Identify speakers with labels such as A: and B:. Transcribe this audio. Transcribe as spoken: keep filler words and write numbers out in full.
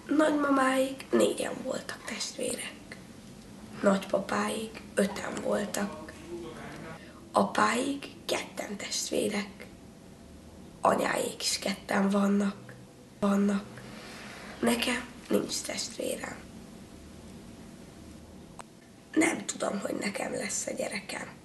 A: Nagymamáig négyen voltak testvérek. Nagypapáig öten voltak. Apáig ketten testvérek. Anyáik is ketten vannak. Vannak. Nekem nincs testvérem. Nem tudom, hogy nekem lesz a gyerekem.